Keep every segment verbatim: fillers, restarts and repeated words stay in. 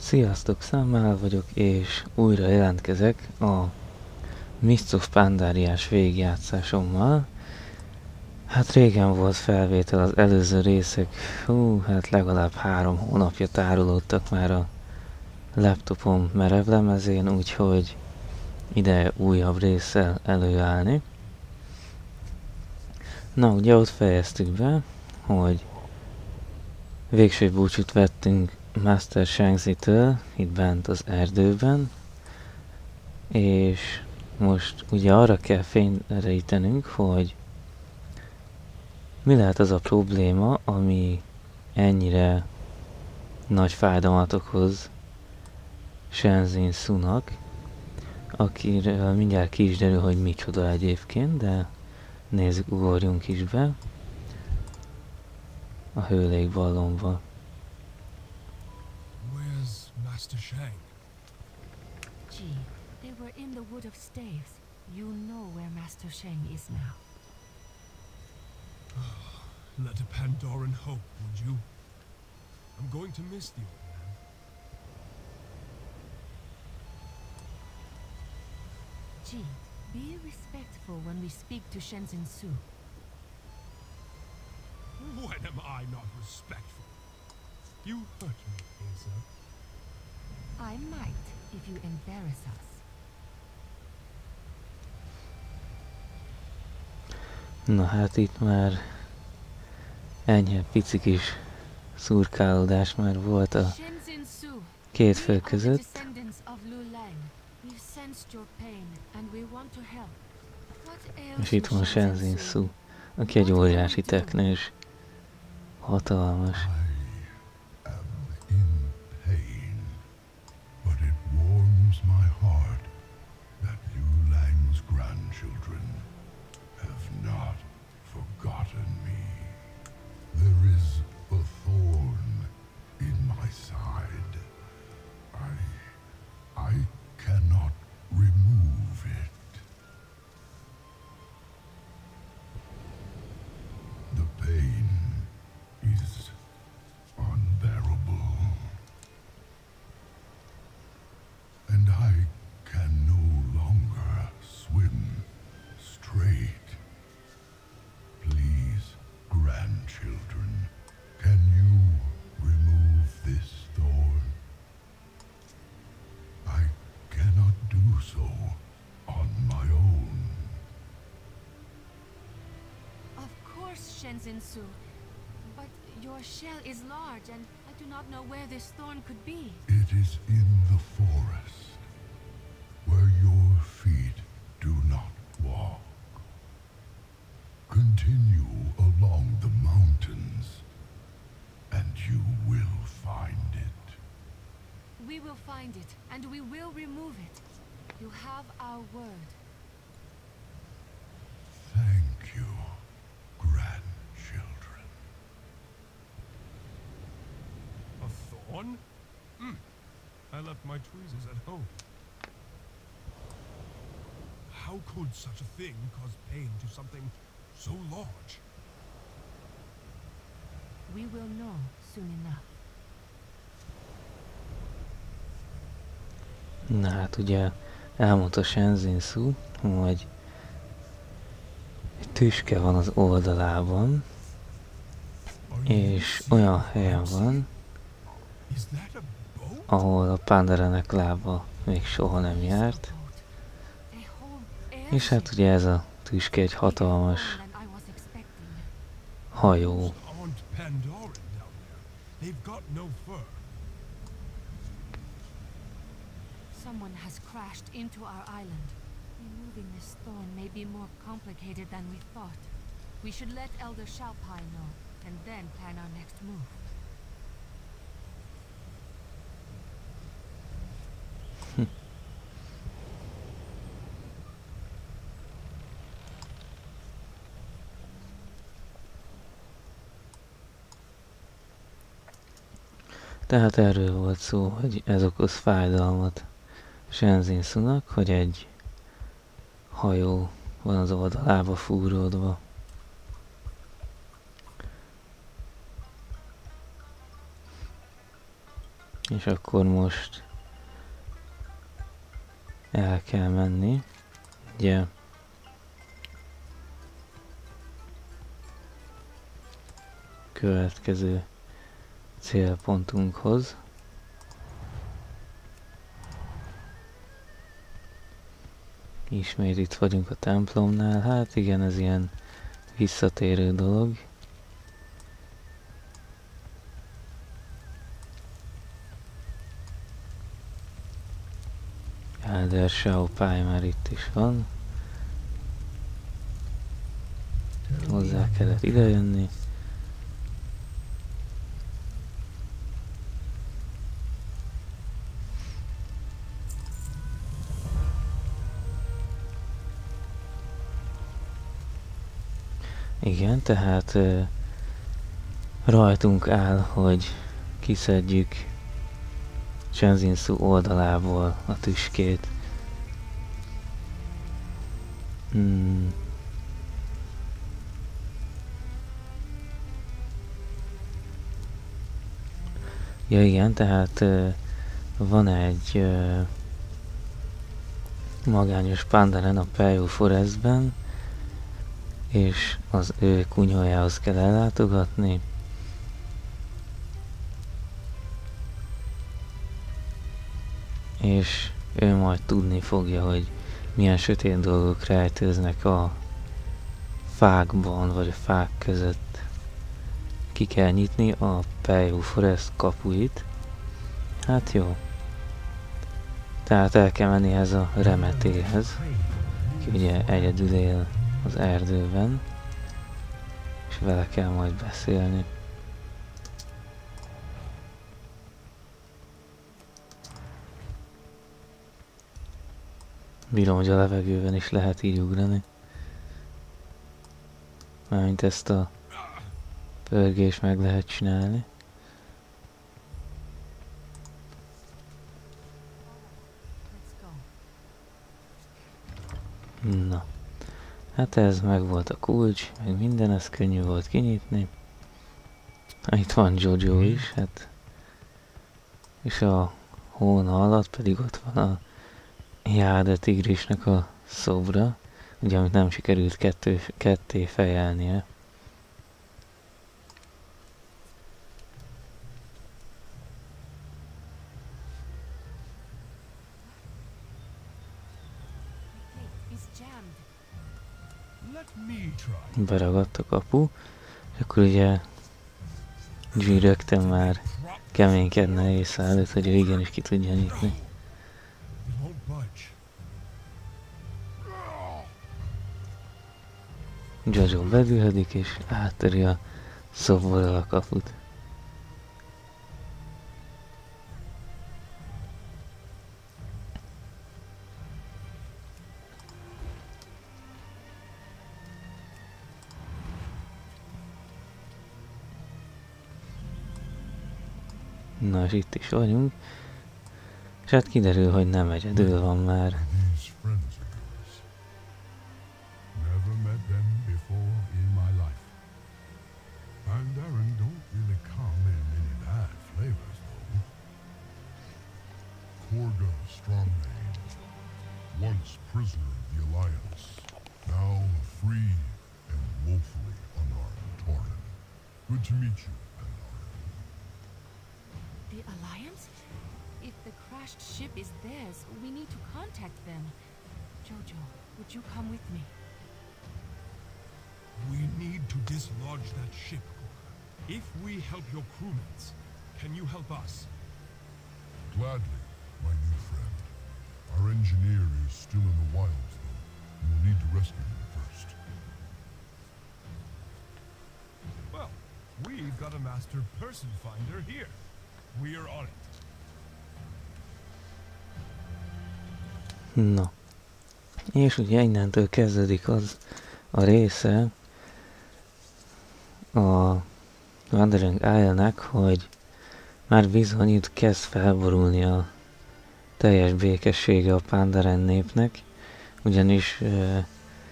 Sziasztok, Számmel vagyok, és újra jelentkezek a Mists of Pandaria-s végigjátszásommal. Hát régen volt felvétel, az előző részek, hú, hát legalább három hónapja tárolódtak már a laptopom merevlemezén, úgyhogy ideje újabb résszel előállni. Na, ugye ott fejeztük be, hogy végső búcsút vettünk Master Shangzi-től, itt bent az erdőben, és most ugye arra kell fényderítenünk, hogy mi lehet az a probléma, ami ennyire nagy fájdalmat okoz Shenzin Su-nak, akiről mindjárt ki is derül, hogy micsoda egyébként, de nézzük, ugorjunk is be a hőlégballonba. Where's Master Shang? Gee, they were in the Wood of Staves. You know where Master Shang is now. Let a Pandoran hope, would you? I'm going to miss the old man. Gee, be respectful when we speak to Shenzin Su. When am I not respectful? You hurt me, Asa. I might, if you embarrass us. Na hát itt már enyhe pici kis szurkálódás már volt a Shenzin Su, két we fő are the között. descendants of Lu Lang. We've sensed your pain and we want to help. What ails És you, itt van Shenzin Su, aki egy óriási teknős. Hatalmas. I am in pain, but it warms my heart that Liu Lang's grandchildren have not forgotten me. There is a thorn in my side. I... I cannot remove it. The pain is unbearable, and I can no longer swim straight. Please, grandchildren, can you remove this thorn? I cannot do so on my own. Of course, Shenzin Su. But your shell is large and I do not know where this thorn could be. It is in the forest, where your feet do not walk. Continue along the mountains, and you will find it. We will find it and we will remove it. You have our word. Thank you, grandchildren. A thorn? Hmm. I left my tweezers at home. How could such a thing cause pain to something so large? We will know soon enough. Na hát ugye elmondta Shenzin Su, hogy egy tüske van az oldalában, és olyan helyen van, Is that a boat? ahol a Pandaranek lába még soha nem járt. A whole És hát ugye ez a tüske egy hatalmas hajó. Aren't Pandoran down there? They've got no fur. Someone has crashed into our island. Removing this thorn may be more complicated than we thought. We should let Elder Shalpai know, and then plan our next move. Tehát erről volt szó, hogy ez okoz fájdalmat Shenzin Su-nak, hogy egy hajó van az oldalába fúródva. És akkor most el kell menni, ugye, következő célpontunkhoz. Ismét itt vagyunk a templomnál, hát igen, ez ilyen visszatérő dolog. Elder Xiaopály már itt is van. Hozzá kellett idejönni. Igen, tehát uh, rajtunk áll, hogy kiszedjük Chenzinsu oldalából a tüskét. Hmm. Ja igen, tehát uh, van egy uh, magányos Pandaren a Peiyou Forestben, és az ő kunyhójához kell ellátogatni. És ő majd tudni fogja, hogy milyen sötét dolgok rejtőznek a fákban, vagy a fák között. Ki kell nyitni a Peiyou Forest kapuit. Hát jó. Tehát el kell menni ez a remetéhez, ki ugye egyedül él az erdőben, és vele kell majd beszélni. Bírom, hogy a levegőben is lehet így ugrani. Mármint ezt a pörgést meg lehet csinálni. Na. Hát ez meg volt a kulcs, meg minden, ez könnyű volt kinyitni. Itt van Jojo is, hát. És a hóna alatt pedig ott van a Jade tigrisnek a szobra, ugye amit nem sikerült kettő, ketté fejelnie. Beragadt a kapu, és akkor ugye G rögtön már keménykedne észre előtt, hogy ő igenis ki tudja nyitni. Jojo bedülhedik és áttöri a szoborral a kaput. Na, és itt is vagyunk. És hát kiderül, hogy nem egyedül van már. Once prisoner of the Alliance, now a free and woefully unarmed Tauren. Good to meet you, Pandaren. The Alliance? If the crashed ship is theirs, we need to contact them. Jojo, would you come with me? We need to dislodge that ship, Cora. If we help your crewmates, can you help us? Gladly, my new friend. Our engineer is still in the wilds, though, and we'll need to rescue him first. Well, we've got a master person finder here. We're on it. Na. És ugye innentől kezdődik az a része a Wandering Isle-nek, hogy már bizony itt kezd felborulni a teljes békessége a Pandaren népnek, ugyanis uh,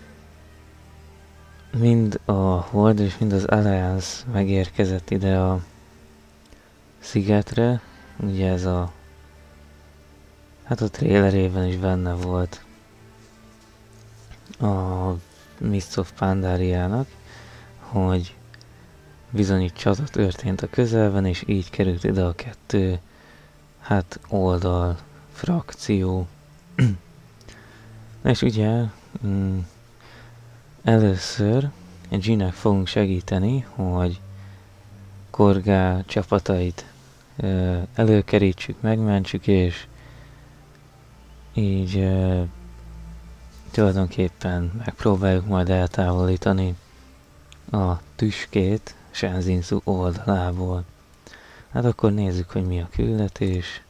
mind a Horde és mind az Alliance megérkezett ide a szigetre, ugye ez a... Hát a trailerében is benne volt a Mists of Pandaria-nak, hogy bizony itt csata történt a közelben, és így került ide a kettő, hát oldal, frakció. És ugye mm, először Ginnek fogunk segíteni, hogy Korgá csapatait ö, előkerítsük, megmentsük, és így ö, tulajdonképpen megpróbáljuk majd eltávolítani a tüskét Shenzinsu oldalából. Hát akkor nézzük, hogy mi a küldetés.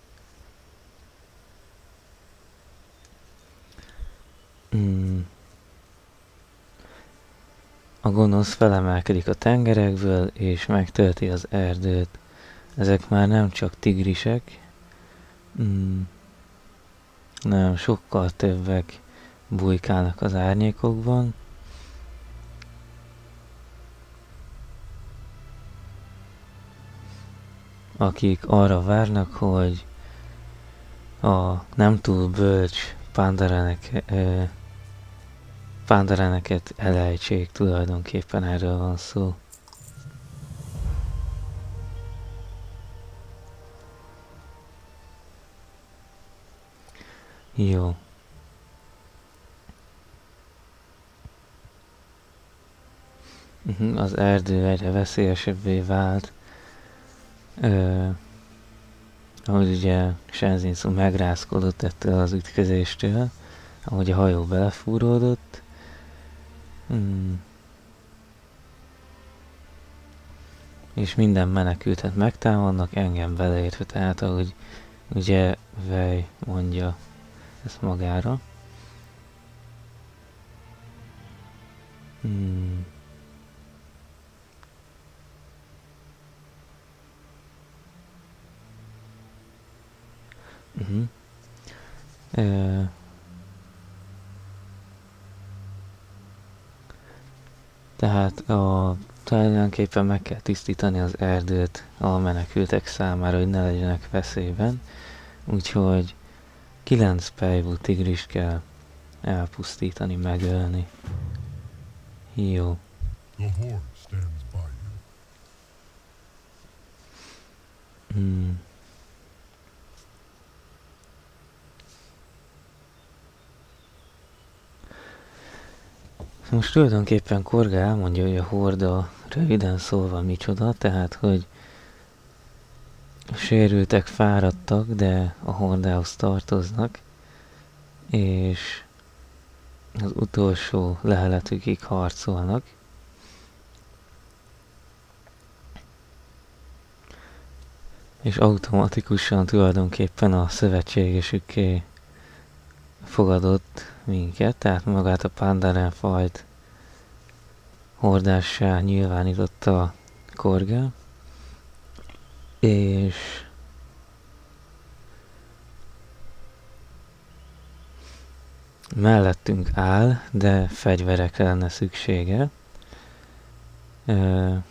Hmm. A gonosz felemelkedik a tengerekből, és megtölti az erdőt. Ezek már nem csak tigrisek, hmm. nem sokkal többek bujkálnak az árnyékokban. Akik arra várnak, hogy a nem túl bölcs Pandaranek, eh, Pandaraneket elejtsék, tulajdonképpen erről van szó. Jó. Az erdő egyre veszélyesebbé vált. Ö, ahogy ugye Shenzinsu megrázkodott ettől az ütközéstől, ahogy a hajó belefúródott. Hmm. És minden menekültet megtámadnak, engem beleértve, tehát ahogy ugye Vej mondja ezt magára. Hmm. Uh-huh. Uh, tehát a tulajdonképpen meg kell tisztítani az erdőt a menekültek számára, hogy ne legyenek veszélyben. Úgyhogy kilenc pejvú tigrist kell elpusztítani, megölni. Jó. The horde stands by you. Hmm. Most tulajdonképpen Korga elmondja, hogy a horda röviden szólva micsoda, tehát hogy sérültek, fáradtak, de a hordához tartoznak, és az utolsó leheletükig harcolnak. És automatikusan tulajdonképpen a szövetségesükké fogadott minket, tehát magát a Pandaren fajt hordássá nyilvánította a Korga, és mellettünk áll, de fegyverekre lenne szüksége. Uh,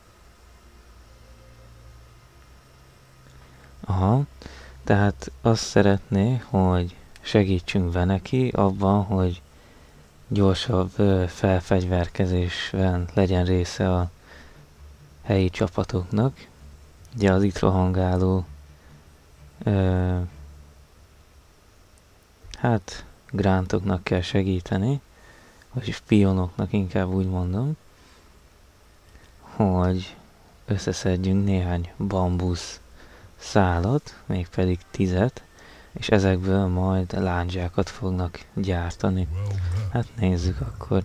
aha, tehát azt szeretné, hogy segítsünk be neki abban, hogy gyorsabb uh, felfegyverkezésben legyen része a helyi csapatoknak. Ugye az itt rohangáló uh, hát grántoknak kell segíteni, vagy spionoknak inkább úgy mondom, hogy összeszedjünk néhány bambusz szálat, mégpedig tizet, és ezekből majd lándzsákat fognak gyártani. Hát nézzük akkor.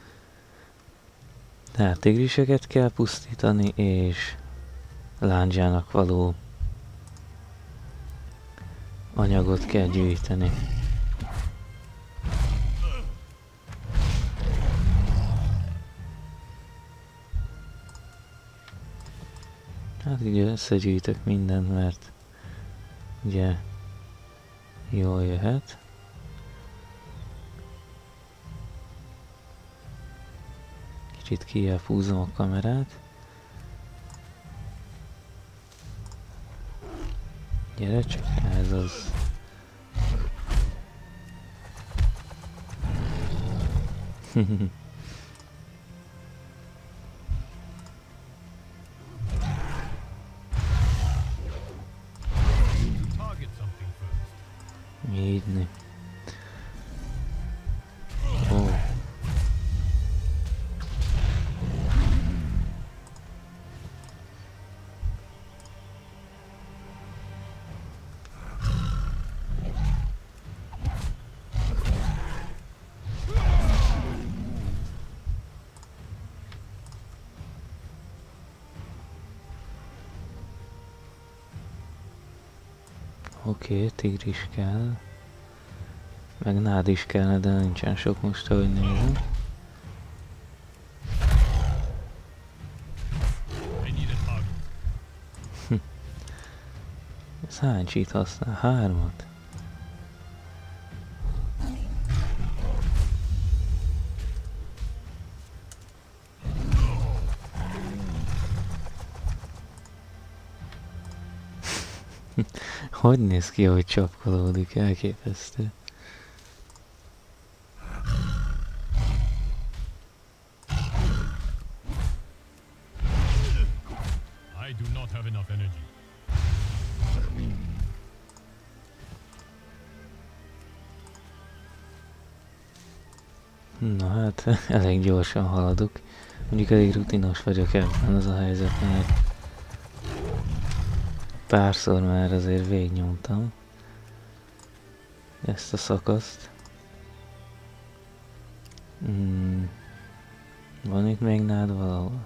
Tehát tigriseket kell pusztítani, és lándzsának való anyagot kell gyűjteni. Hát ugye összegyűjtök mindent, mert ugye jól jöhet. Kicsit kijjebb húzom a kamerát. Gyere csak, ez az. Így. Ó. Oké, okay, tigris kell. Meg nád is kellene, de nincsen sok most, ahogy nézem. Ez hány cheat használ? Hármat? Hogy néz ki, hogy csapkolódik? Elképesztő. I do not have enough energy. Na hát, elég gyorsan haladok. Mondjuk elég rutinos vagyok ebben az a helyzet, mert párszor már azért végignyomtam ezt a szakaszt. Hmm. Van itt még nád valahol?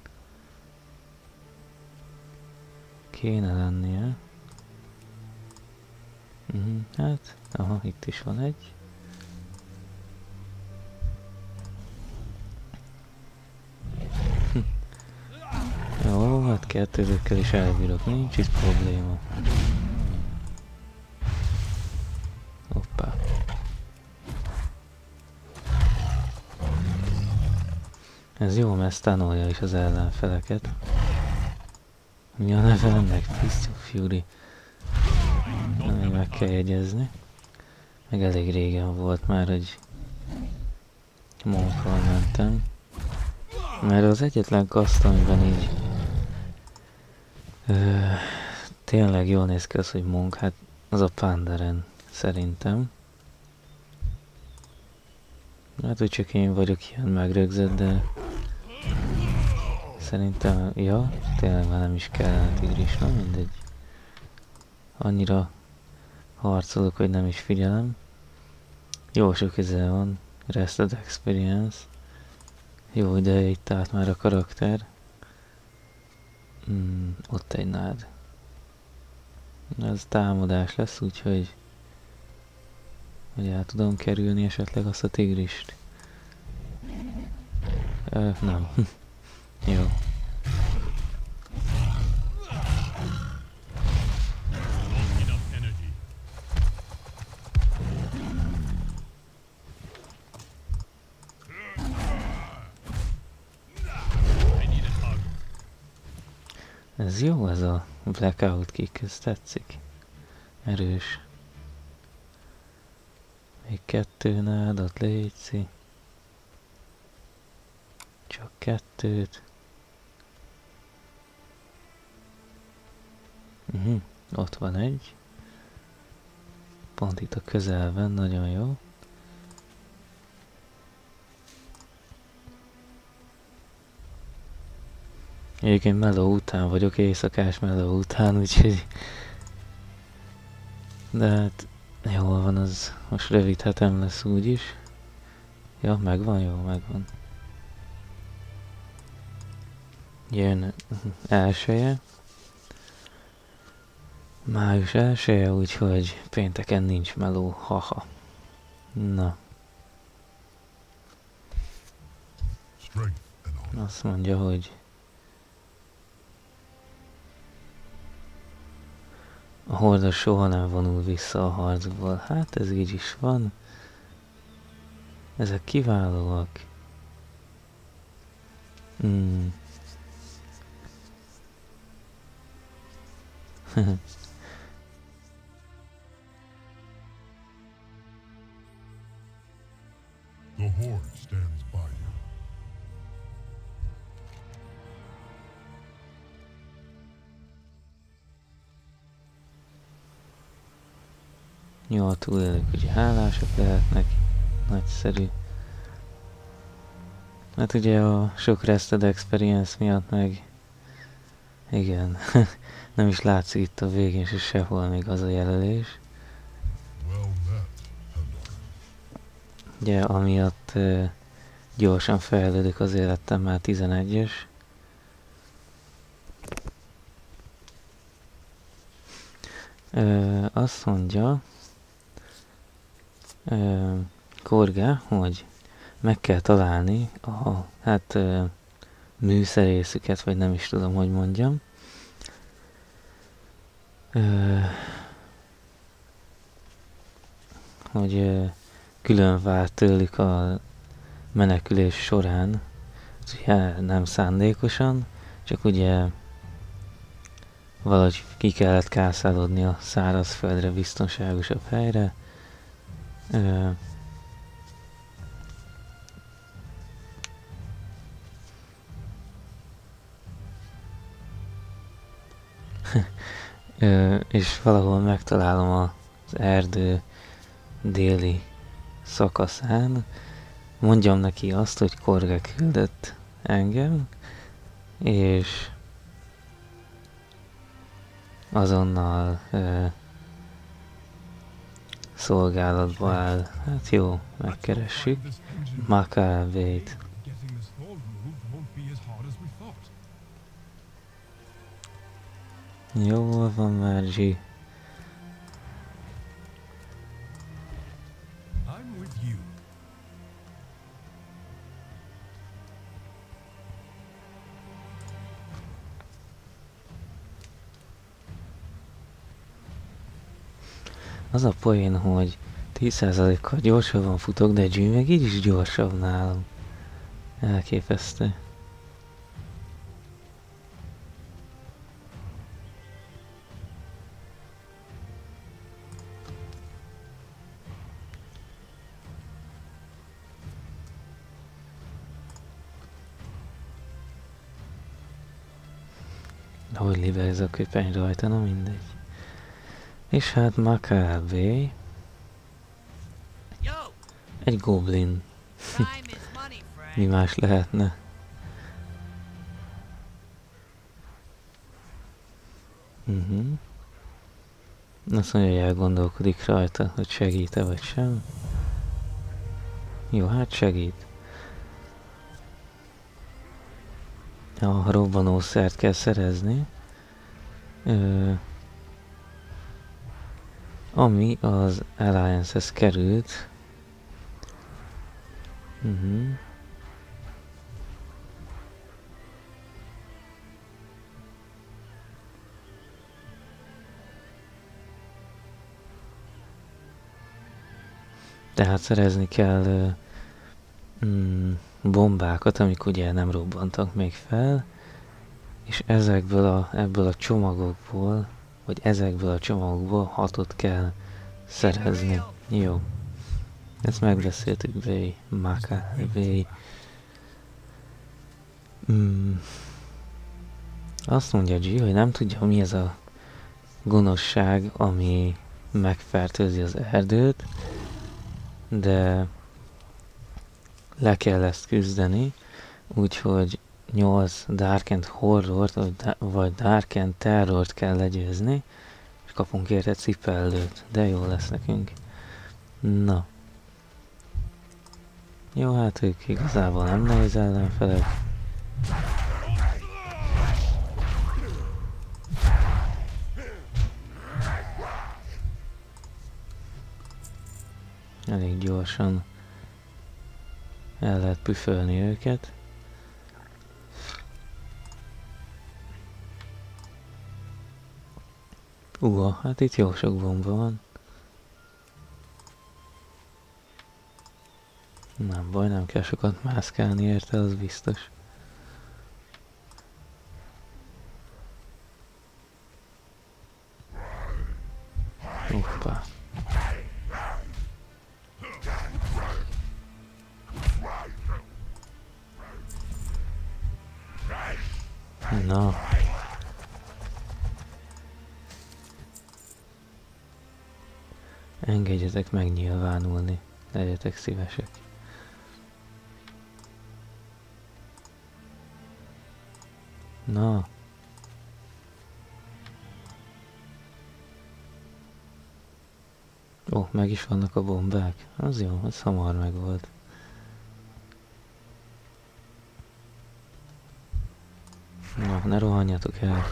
Kéne lennie. Mm, hát, aha, itt is van egy. Hm. Jó, hát kettőzőkkel is elbírok, nincs itt probléma. Hoppá. Ez jó, mert stanolja is az ellenfeleket. Mi a neve ennek? Fist of Fury. Na, még meg kell jegyezni. Meg elég régen volt már, hogy Monkkal mentem. Mert az egyetlen kaszt, amiben így ö, tényleg jól néz ki az, hogy Monk, hát az a Pandaren szerintem. Hát, hogy csak én vagyok ilyen megrögzött, de szerintem, ja, tényleg már nem is kellene tigris, na mindegy. Annyira harcolok, hogy nem is figyelem. Jó sok közel van, Rested Experience. Jó ideje itt állt már a karakter. Hmm, ott egy nád. Ez támadás lesz, úgyhogy hogy el tudom kerülni esetleg azt a tigrist. Ö, nem. Jó. Ez jó, ez a blackout kick, ez tetszik. Erős. Még kettő nádat létszi. Csak kettőt. Uh-huh. Ott van egy. Pont itt a közelben, nagyon jó. Egyébként meló után vagyok, éjszakás meló után, úgyhogy... De hát jól van, az most rövid hetem lesz úgyis. Ja, megvan, jó, megvan. Jön elsője. Május elsője, úgyhogy pénteken nincs meló, haha. Na. Azt mondja, hogy a horda soha nem vonul vissza a harcból. Hát ez így is van. Ezek kiválóak. Hmm. horde stands by you. Jó, a túlélők ugye hálásak lehetnek. Nagyszerű. Hát ugye a sok rested experience miatt meg... Igen, nem is látszik itt a végén se sehol még az a jelölés. Well met, Pendor. Ugye amiatt uh, gyorsan fejlődik az életem már tizenegyes. Uh, azt mondja uh, Korga, hogy meg kell találni a hát uh, műszerészüket, vagy nem is tudom, hogy mondjam. Uh, hogy uh, külön vált tőlük a menekülés során, ugye nem szándékosan, csak ugye valahogy ki kellett kászálódni a szárazföldre, biztonságosabb helyre. Ö, Ö, és valahol megtalálom az erdő déli szakaszán. Mondjam neki azt, hogy Korga küldött engem, és azonnal ö, szolgálatba áll. Hát jó, megkeressük. Makávét. Getting this thorn removed won't be as hard as we thought. Jól van, Márgyi. I'm with you. Az a poén, hogy tíz százalékkal gyorsabban futok, de Jimmy meg így is gyorsabb nálam. Elképesztő. Hogy libe ez a köpeny rajta, na mindegy. És hát Makávé. Egy goblin. Mi más lehetne? Uh-huh. Azt mondja, hogy elgondolkodik rajta, hogy segít-e vagy sem. Jó, hát segít. A robbanószert kell szerezni. Ö, ami az Alliance-hez került. Uh-huh. Tehát szerezni kell uh, mm, bombákat, amik ugye nem robbantak még fel, és ezekből a, ebből a csomagokból, vagy ezekből a csomagokból hatot kell szerezni. Jó. Ezt megbeszéltük, Vé, Maka, Vé. Mm. Azt mondja G, hogy nem tudja, mi ez a gonoszság, ami megfertőzi az erdőt, de le kell ezt küzdeni, úgyhogy nyolc Dark and Horrort, vagy Dark and Terrort kell legyőzni, és kapunk érte cipellőt, de jó lesz nekünk. Na. Jó, hát ők igazából nem nehéz ellenfelek. Elég gyorsan el lehet püfölni őket. Uha, hát itt jó sok bomba van. Nem baj, nem kell sokat mászkálni érte, az biztos. Hoppá. Na. Engedjetek megnyilvánulni. Legyetek szívesek. Na. Ó, meg is vannak a bombák. Az jó, az hamar megvolt. Na, ne rohanjatok el.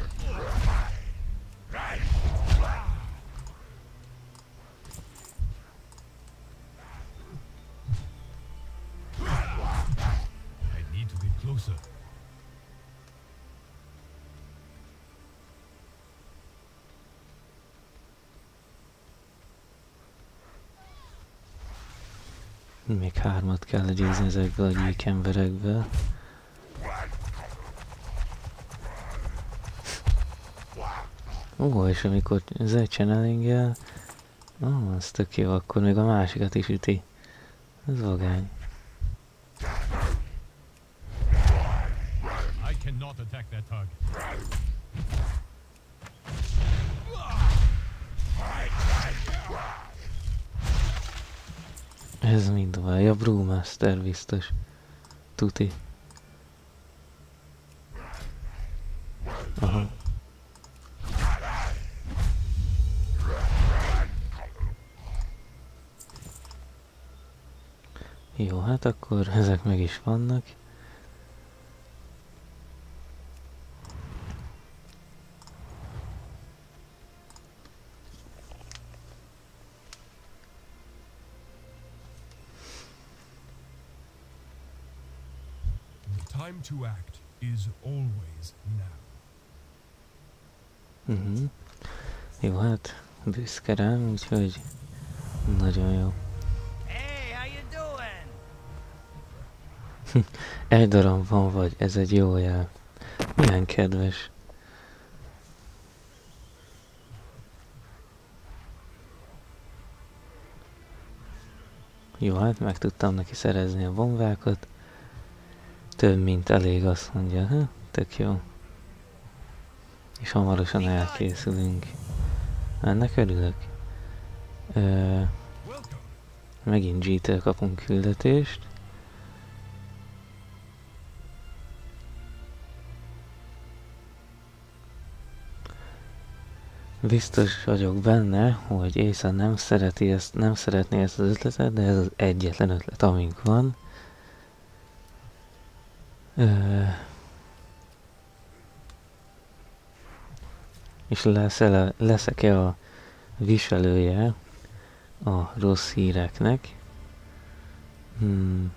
I need to get closer. Még hármat kell legyőzni ezekből a gyík emberekből. Ó, és amikor ezzel channeling-el, ó, az tök jó, akkor még a másikat is üti. Ez vagány. I cannot attack that tug. Ez mind tovább. A Brewmaster biztos. Tuti. Aha. Jó, hát akkor ezek meg is vannak. The time to act is always now. Uh-huh. Jó, hát büszke rám, úgyhogy nagyon jó. Hey, how you doing? Egy darab van vagy, ez egy jó jel. Milyen kedves. Jó, hát meg tudtam neki szerezni a bombákat. Több mint elég, azt mondja. Ha? Tök jó. És hamarosan elkészülünk. Ennek örülök. Ö, megint G-től kapunk küldetést. Biztos vagyok benne, hogy Észa nem szereti ezt, nem szeretné ezt az ötletet, de ez az egyetlen ötlet, amink van. Ö, és lesz-e, leszek-e a viselője a rossz híreknek? Hmm.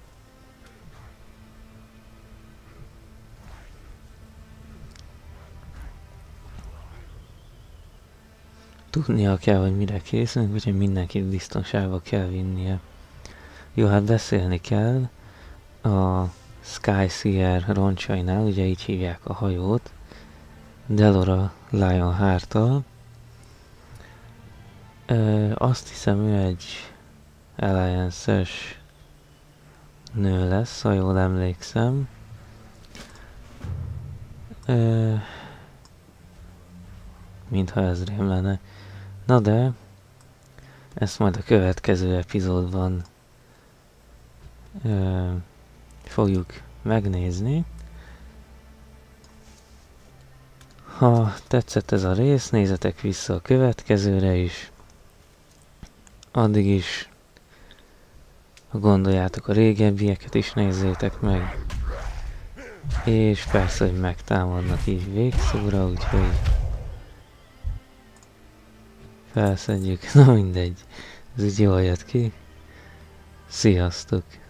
Tudnia kell, hogy mire készülünk, úgyhogy mindenkit biztonságba kell vinnie. Jó, hát beszélni kell a Skyseer roncsainál, ugye így hívják a hajót, Delora Lionheart-tal. Ö, azt hiszem, ő egy Alliance-es nő lesz, ha jól emlékszem. Ö, mintha ez rém lenne. Na de, ezt majd a következő epizódban ö, fogjuk megnézni. Ha tetszett ez a rész, nézzetek vissza a következőre is. Addig is, ha gondoljátok, a régebbieket is nézzétek meg. És persze, hogy megtámadnak így végszóra, úgyhogy felszedjük. Na mindegy, ez így jól jött ki. Sziasztok!